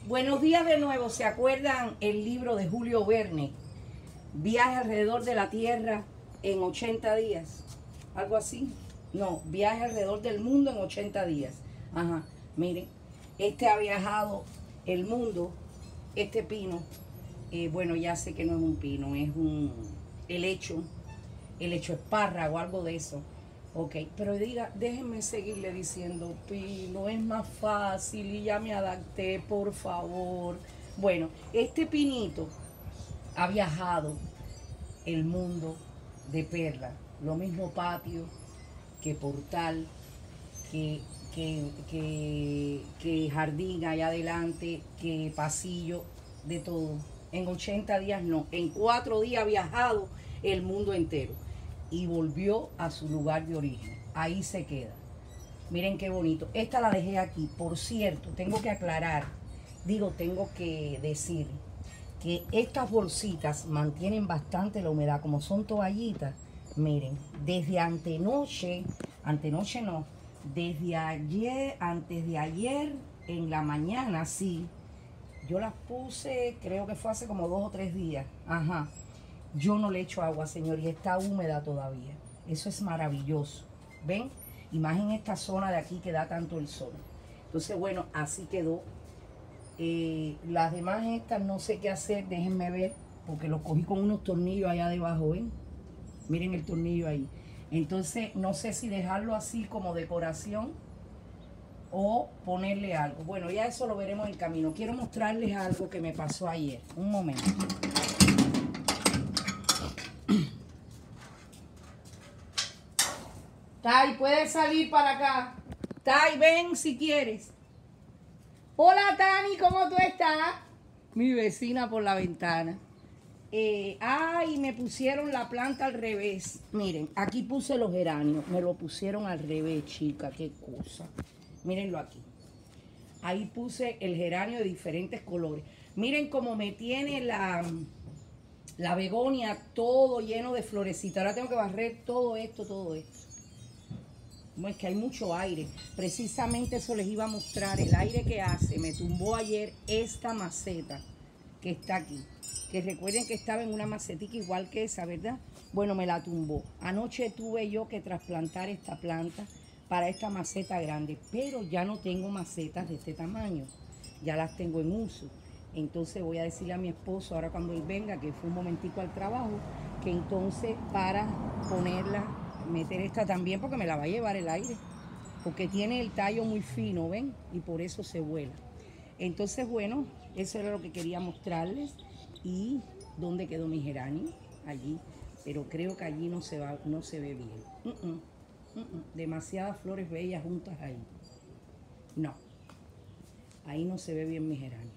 Buenos días de nuevo. ¿Se acuerdan el libro de Julio Verne? Viaje alrededor de la Tierra en 80 días. ¿Algo así? No, viaje alrededor del mundo en 80 días. Ajá, miren, este ha viajado el mundo, este pino, bueno, ya sé que no es un pino, es un helecho espárrago, algo de eso. Ok, pero déjenme seguirle diciendo pino, es más fácil y ya me adapté, por favor. Bueno, este pinito ha viajado el mundo de perla, lo mismo patio que portal, que jardín allá adelante, que pasillo, de todo. En 80 días no, en 4 días ha viajado el mundo entero y volvió a su lugar de origen. Ahí se queda. Miren qué bonito. Esta la dejé aquí. Por cierto, tengo que aclarar, tengo que decir que estas bolsitas mantienen bastante la humedad, como son toallitas. Miren, desde antenoche no, desde ayer, antes de ayer, en la mañana, sí, yo las puse, creo que fue hace como 2 o 3 días, ajá. Yo no le echo agua, señor, y está húmeda todavía. Eso es maravilloso. ¿Ven? Imaginen esta zona de aquí que da tanto el sol. Entonces, bueno, así quedó. Las demás estas no sé qué hacer, déjenme ver, porque los cogí con unos tornillos allá debajo, ¿ven? Miren el tornillo ahí. Entonces, no sé si dejarlo así como decoración o ponerle algo. Bueno, ya eso lo veremos en camino. Quiero mostrarles algo que me pasó ayer. Un momento. Tai, puedes salir para acá. Tai, ven si quieres. Hola, Tani, ¿cómo tú estás? Mi vecina por la ventana. Ay, me pusieron la planta al revés. Miren, aquí puse los geranios. Me lo pusieron al revés, chica. Qué cosa. Mírenlo aquí. Ahí puse el geranio de diferentes colores. Miren cómo me tiene la begonia todo lleno de florecitas. Ahora tengo que barrer todo esto, todo esto. Como es que hay mucho aire. Precisamente eso les iba a mostrar. El aire que hace. Me tumbó ayer esta maceta que está aquí. Que recuerden que estaba en una macetica igual que esa, ¿verdad? Bueno, me la tumbó. Anoche tuve yo que trasplantar esta planta para esta maceta grande. Pero ya no tengo macetas de este tamaño. Ya las tengo en uso. Entonces voy a decirle a mi esposo, ahora cuando él venga, que fue un momentico al trabajo, que entonces para ponerla, meter esta también, porque me la va a llevar el aire. Porque tiene el tallo muy fino, ¿ven? Y por eso se vuela. Entonces, bueno, eso era lo que quería mostrarles. ¿Y dónde quedó mi geranio? Allí. Pero creo que allí no se ve bien. Demasiadas flores bellas juntas ahí. No. Ahí no se ve bien mi geranio.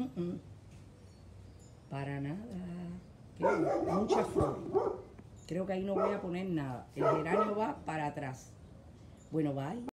Para nada. Muchas flores. Creo que ahí no voy a poner nada. El geranio va para atrás. Bueno, bye.